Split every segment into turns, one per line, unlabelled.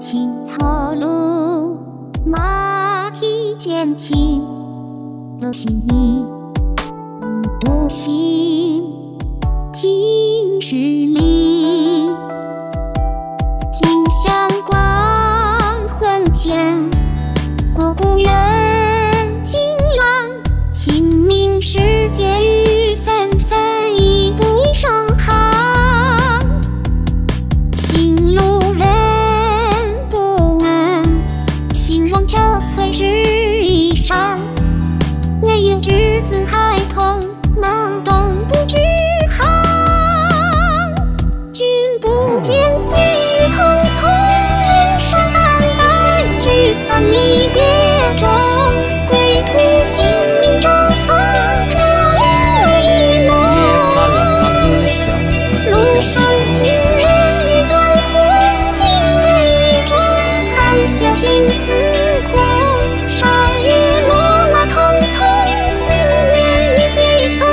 青草路，马蹄渐轻，有心意，独行，听十里。今宵光昏前，过故园惊兰，清明时节雨纷纷，一步一声寒。行路人不问，心若憔悴是一山。泪眼稚子孩童，懵懂不知寒。君不见岁月匆匆，人生淡淡，聚散离别中，归途清明正逢，这一泪一浓。路上行人欲断魂，几人意中，含笑心思空。山月落马匆匆，思念已随风。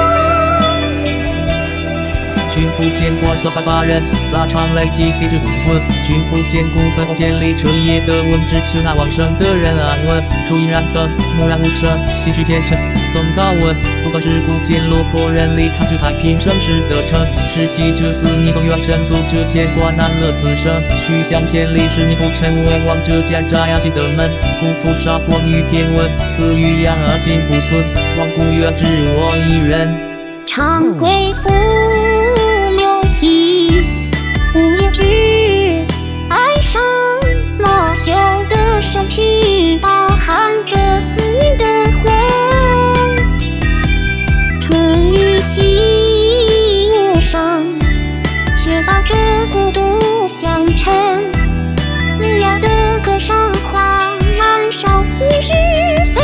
君不见过色白发人，洒长泪几滴至骨魂。君不见孤坟红千里，彻夜的问，只求那往生的人安稳。烛影燃灯，蓦然无声，唏嘘前尘送到闻。不管是古剑落魄人离，看至太平盛世的城。拾起这思念，从远深诉这牵挂，难了此生。去向千里，是你浮沉问，望这家扎雅起的门。辜负韶光与天文，赐予养儿今不存。望故园只我一人。
长归复流涕，无言之哀伤。落袖的身躯，饱含着思念的魂。春雨细无声，却把这孤独相衬。嘶哑的歌声化燃烧你时分。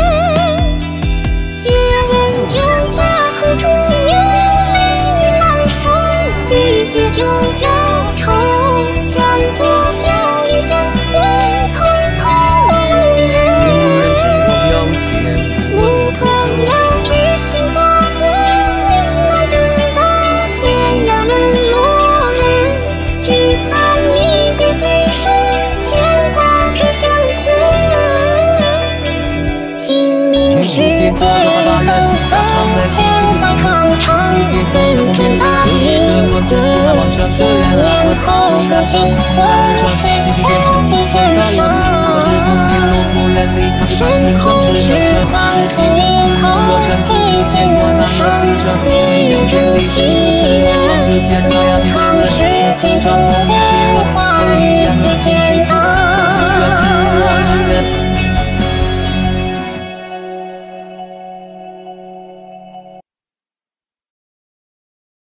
借问酒家何处有？泪已难收，欲借酒浇愁。将作笑颜相问，匆匆望路人。无从了知心花存，难等到天涯沦落人。聚散离别随身，牵挂着相魂。清明时节纷纷，千载长长，纷争大灵魂。千年后各尽温水几千升。身空是黄土一头，几间生。恋人真情缘，流传世间中原。